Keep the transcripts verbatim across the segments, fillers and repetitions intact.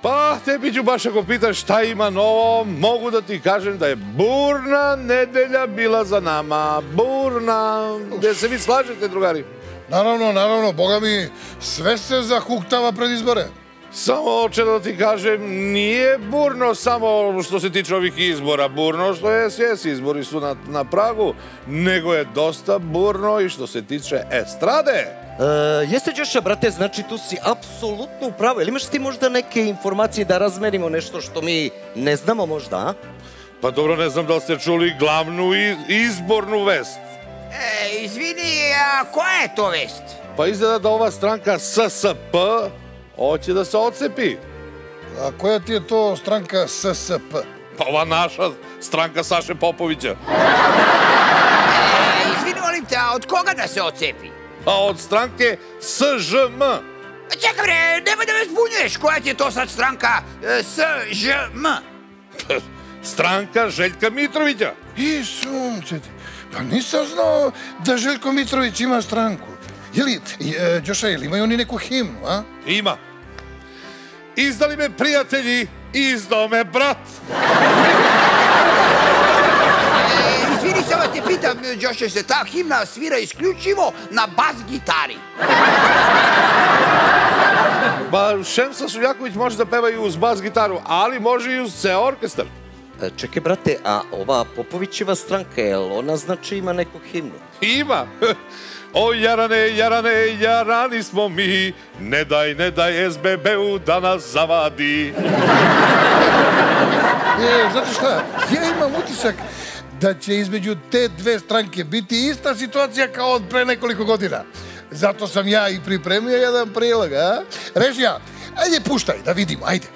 Pa, tebi ću baš ako pitaš šta ima novo, mogu da ti kažem da je burna nedelja bila za nama. Burna. Gde se vi slažete, drugari? Naravno, naravno, boga mi, sve se zahuktava pred izbore. Samo hoće da ti kažem, nije burno samo što se tiče ovih izbora, burno što je S S, izbori su na, na pragu, nego je dosta burno i što se tiče estrade. E, jeste, Đoša, brate, znači tu si apsolutno u pravu. Ili imaš ti možda neke informacije da razmerimo nešto što mi ne znamo možda, a? Pa dobro, ne znam da li ste čuli glavnu izbornu vest. E, izvini, a koja je to vest? Pa izgleda da ova stranka S S P hoće da se odcepi. A koja ti je to stranka S S P? Pa ova naša stranka Saše Popovića. E, izvini, molim te, a od koga da se odcepi? Pa od stranke S Ž M. Čekaj bre, nemoj da me zbunjuješ, koja ti je to sad stranka S Ž M? Stranka Željka Mitrovića. I sunce ti, pa nisam znao da Željko Mitrović ima stranku. Jeli, Đoša, jel imaju oni neku himnu, a? Ima. Izdali me prijatelji, izdao me brat. E, izvini, samo te pitam, Đoša, se ta himna svira isključivo na bas gitari? Pa Šemsa Suljaković može da peva i uz bas gitaru, ali može i uz ceo orkestar. E, čekaj, brate, a ova Popovićeva stranka, jel ona znači ima neku himnu? Ima. O Jarane, Jarane, Jarani smo mi, ne daj, ne daj S B B-u da nas zavadi. E, znate šta, ja imam utisak da će između te dve stranke biti ista situacija kao od pre nekoliko godina. Zato sam ja i pripremio jedan prilog, a? Režija, ajde puštaj da vidimo, ajde.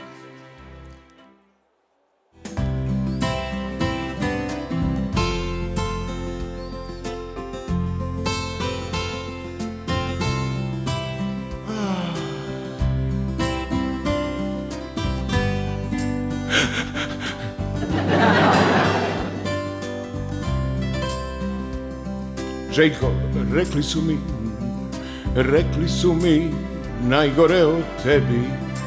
Željko, rekli su mi, rekli su mi najgore o tebi.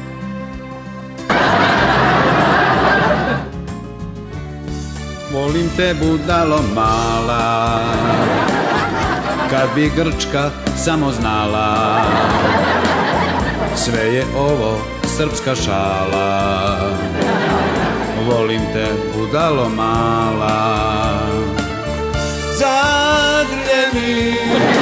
Volim te, budalo mala, kad bi Grčka samo znala, sve je ovo srpska šala. Volim te, budalo mala, zagrljeni,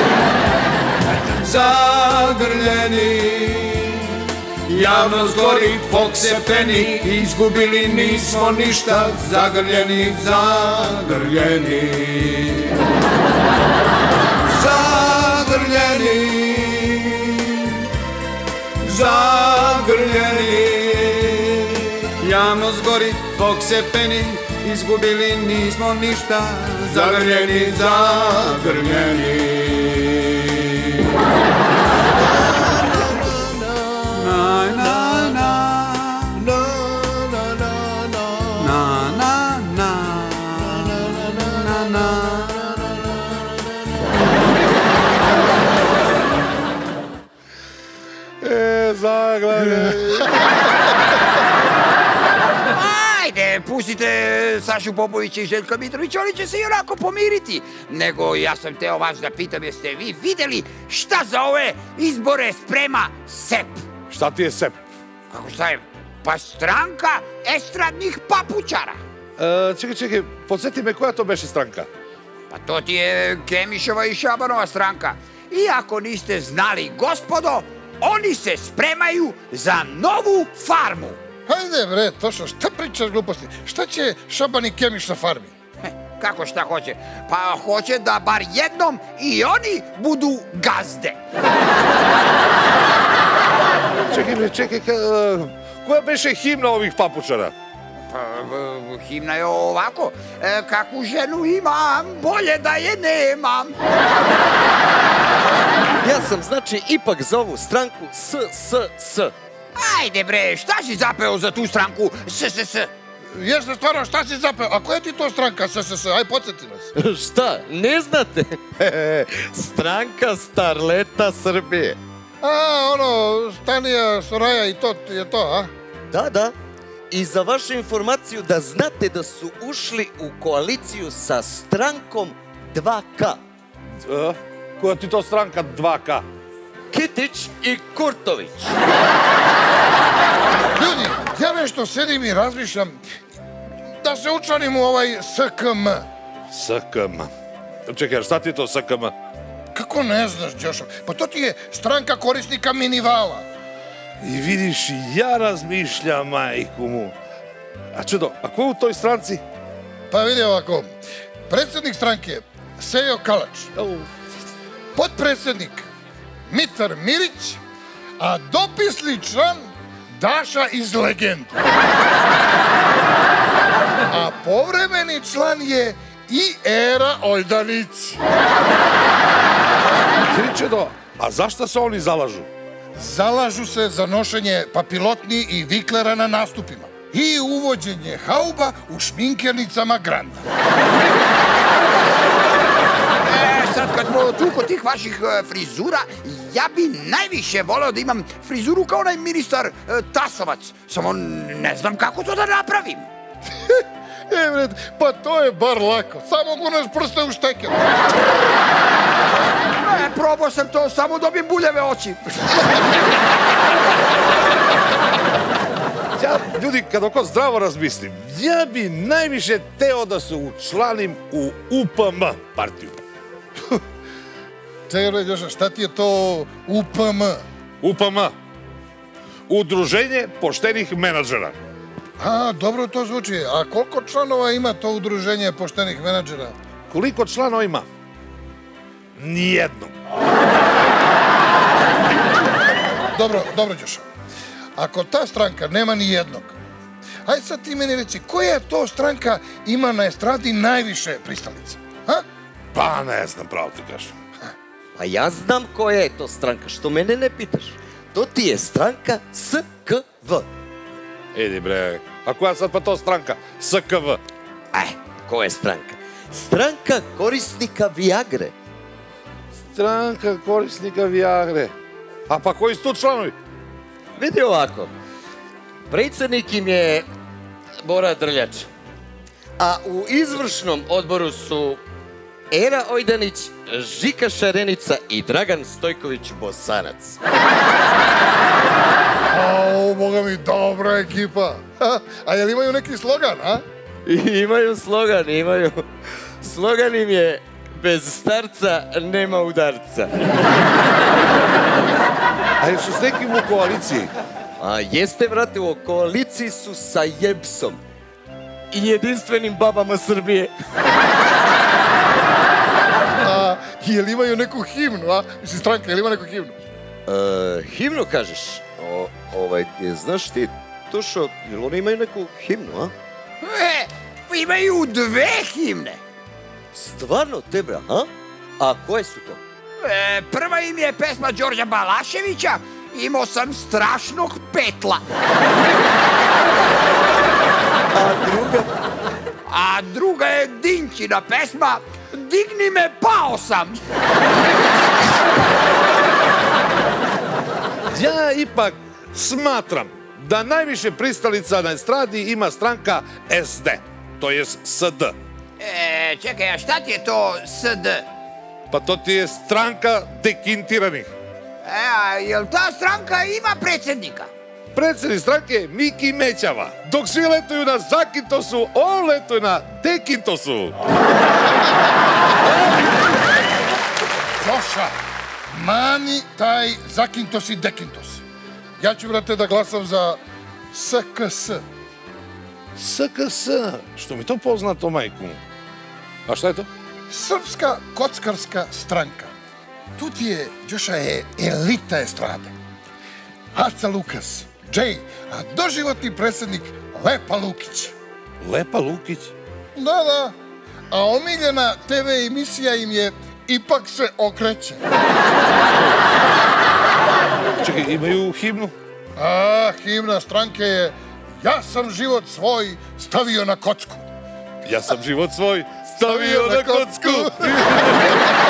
zagrljeni, javnost gori, fok se peni, izgubili nismo ništa, zagrljeni, zagrljeni, zagrljeni, zagrljeni, javnost gori, fok se peni, izgubili nismo ništa, zagrljeni, zagrljeni. Na, na, na, na, na, na, na, na, na, na, na. E, zagrljeni. Ajde, pustite Sašu Popovića i Željka Mitrovića, oni će se i onako pomiriti. Nego ja sam teo vas da pitam, jeste vi videli šta za ove izbore sprema S E P? Šta ti je S E P? Kako šta je? Pa stranka estradnih papučara. E, čekaj, čekaj, podsjeti me koja to beše stranka? Pa to ti je Kemiševa i Šabanova stranka. I ako niste znali, gospodo, oni se spremaju za novu farmu. Hajde bre, Tošo, šta pričaš gluposti? Šta će Šaban i Kemiš na farmi? Kako šta hoće? Pa hoće da bar jednom i oni budu gazde. Čekaj, bre, čekaj, koja beše himna ovih papučara? Pa, himna je ovako, kakvu ženu imam, bolje da je nemam. Ja sam, znači, ipak za ovu stranku S S S. Ajde bre, šta si zapeo za tu stranku S S S? Jeste stvarno, šta si zapeo? A koja ti to stranka S S S? Aj, podsjeti nas. Šta, ne znate? Stranka starleta Srbije. A, ono, Stanija, Soraja i to je to, a? Da, da. I za vašu informaciju da znate da su ušli u koaliciju sa strankom dva K. E, koja ti to stranka dva K? Kitić i Kurtović. Ljudi, ja nešto sedim i razmišljam da se učlanim u ovaj S K M. S K M. Čekaj, šta ti je to S K M? Kako ne znaš, Đošo? Pa to ti je stranka korisnika minivala. I vidiš, ja razmišljam, majku mu. A čudo, a ko je u toj stranci? Pa vidi ovako, predsjednik stranke Sejo Kalač, potpredsjednik Mitar Mirić, a dopisni član Daša iz Legende. A povremeni član je i Era Ojdanić. Čudo, a zašto se oni zalažu? Zalažu se za nošenje papilotni i viklera na nastupima i uvođenje hauba u šminkernicama Granda. E, sad kad smo tu kod tih vaših e, frizura, ja bi najviše voleo da imam frizuru kao onaj ministar e, Tasovac. Samo ne znam kako to da napravim. E, vred, pa to je bar lako. Samo gunaš prste u šteker. E, probao sam to, samo dobijem buljave oči. Ja, ljudi, kad oko zdravo razmislim, ja bi najviše teo da se učlanim u U P M partiju. Čekaj, bre, Đoša, šta ti je to U P M? U P M. Udruženje poštenih menadžera. A, dobro to zvuči. A koliko članova ima to udruženje poštenih menadžera? Koliko članova ima? Nijedno. Dobro, dobro, Đoša. Ako ta stranka nema ni jednog, ajde sad ti meni reci, koja to stranka ima na estradi najviše pristalica? Ha? Pa ne znam, pravo ti kažem. A ja znam koja je to stranka, što mene ne pitaš. To ti je stranka S K V. Idi bre, a koja sad pa to stranka? S K V. E, koja je stranka? Stranka korisnika Viagre. Stranka korisnika Viagre. A pa koji su tu članovi? Vidi ovako, predsjednik im je Bora Drljač, a u izvršnom odboru su Era Ojdanić, Žika Šarenica i Dragan Stojković Bosanac. Au, boga mi, dobra ekipa. A jel imaju neki slogan, a? I imaju slogan, imaju. Slogan im je bez starca nema udarca. A jesu s nekim u koaliciji? A jeste, vrate, u koaliciji su sa Jebsom i jedinstvenim babama Srbije. A jel imaju neku himnu, a? Mislim, stranka, jel ima neku himnu? E, himnu kažeš? O, ovaj, znaš ti, Tušo, jel oni imaju neku himnu, a? E, imaju dve himne. Stvarno, Tebra, a? A koje su to? E, prva im je pesma Đorđa Balaševića, imao sam strašnog petla. A druga? A druga je Dinčina pesma Digni me, pao sam. Ja ipak smatram da najviše pristalica na estradi ima stranka S D, to je S D. E, čekaj, a šta ti je to S D? Pa to ti je stranka dekintiranih. E, a jel ta stranka ima predsjednika? Predsjednik stranke je Miki Mećava. Dok svi letuju na Zakintosu, on letuje na Dekintosu. Đoša, mani taj Zakintos i Dekintos. Ja ću, brate, da glasam za S K S. S K S, što mi to poznato, majku. A šta je to? Srpska kockarska stranka. Tu ti je, Đoša, je elita estrade. Aca Lukas, Džej, a doživotni predsjednik Lepa Lukić. Lepa Lukić? Da, da. A omiljena te ve emisija im je Ipak se okreće. Čekaj, imaju himnu? A, himna stranke je Ja sam život svoj stavio na kocku. Ja sam život svoj stavio na kocku.